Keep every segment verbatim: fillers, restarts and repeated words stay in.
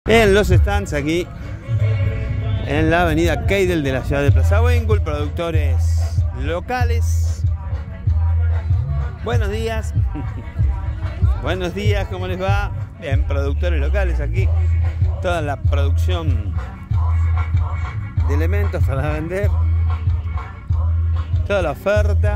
En los stands aquí en la avenida Keidel de la ciudad de Plaza Huíncul, productores locales. Buenos días. Buenos días, ¿cómo les va? Bien, productores locales aquí. Toda la producción de elementos para vender. Toda la oferta.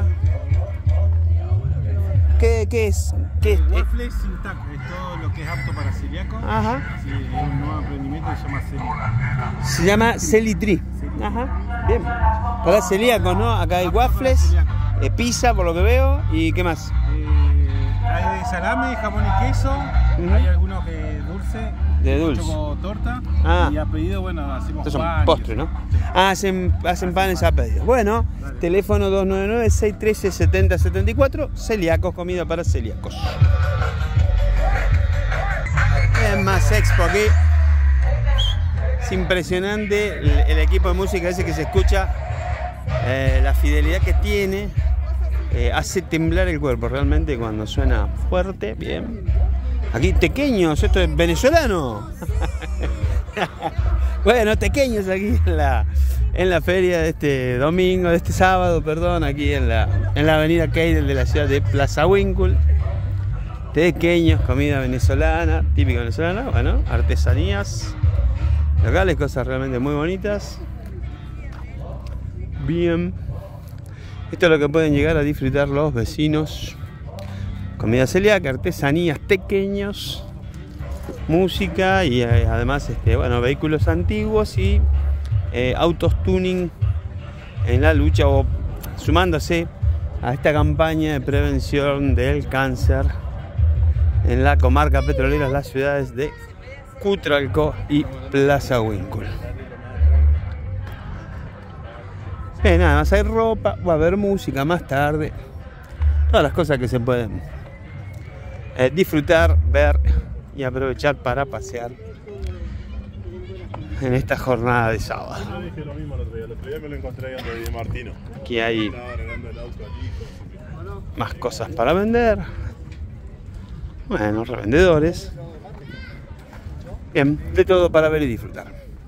¿Qué, qué es? ¿Qué es? Waffles sin taco, es todo lo que es apto para celíacos. Ajá. Sí, es un nuevo emprendimiento que se llama Celi. Se llama Celitri. Ajá. Bien. Para celíacos, ¿no? Acá hay waffles, eh, pizza por lo que veo. ¿Y qué más? Eh, hay de salame, jamón y queso. Uh-huh. Hay algunos que dulce. De dulce. Como torta. Ah. Y a pedido, bueno, hacemos Estos pan. son postres, ¿no? Sí. Ah, hacen, hacen panes a pedido. Bueno, dale. Teléfono dos nueve nueve, seis uno tres, siete cero siete cuatro. Celíacos, comida para celíacos. Es más expo aquí. Es impresionante el, el equipo de música ese que se escucha. Eh, la fidelidad que tiene. Eh, hace temblar el cuerpo realmente cuando suena fuerte. Bien. Aquí tequeños, esto es venezolano. Bueno, tequeños aquí en la, en la feria de este domingo, de este sábado, perdón, aquí en la, en la avenida Keidel de la ciudad de Plaza Huíncul. Tequeños, comida venezolana, típica venezolana, bueno, artesanías locales, cosas realmente muy bonitas. Bien. Esto es lo que pueden llegar a disfrutar los vecinos. Comida celíaca, artesanías, tequeños, música y eh, además este, bueno, vehículos antiguos y eh, autos tuning en la lucha o sumándose a esta campaña de prevención del cáncer en la comarca petrolera, las ciudades de Cutralcó y Plaza Huíncul. Eh, nada más hay ropa, va a haber música más tarde, todas las cosas que se pueden Eh, disfrutar, ver y aprovechar para pasear en esta jornada de sábado. Yo dije lo mismo el otro día, el otro día me lo encontré ahí donde vive Martino. Aquí hay Estaba arreglando el auto allí. más cosas para vender. Bueno, revendedores. Bien, de todo para ver y disfrutar.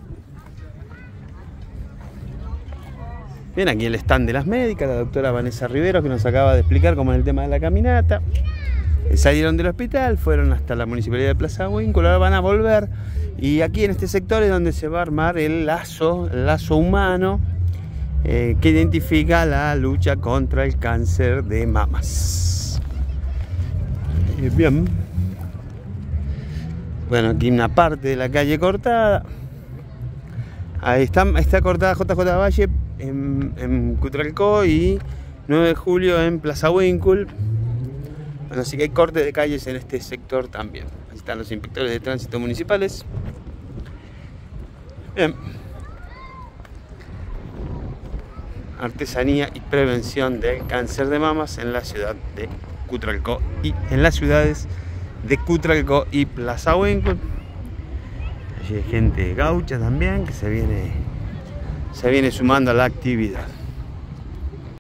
Bien, aquí el stand de las médicas, la doctora Vanessa Rivero, que nos acaba de explicar cómo es el tema de la caminata. Salieron del hospital, fueron hasta la municipalidad de Plaza Huíncul, ahora van a volver. Y aquí en este sector es donde se va a armar el lazo, el lazo humano eh, que identifica la lucha contra el cáncer de mamas. Eh, bien. Bueno, aquí una parte de la calle cortada. Ahí está, está cortada J J Valle en, en Cutralcó y nueve de julio en Plaza Huíncul. Bueno, así que hay corte de calles en este sector también. Ahí están los inspectores de tránsito municipales. Bien. Artesanía y prevención del cáncer de mamas en la ciudad de Cutralcó y en las ciudades de Cutralcó y Plaza Huíncul. Allí hay gente gaucha también que se viene, se viene sumando a la actividad.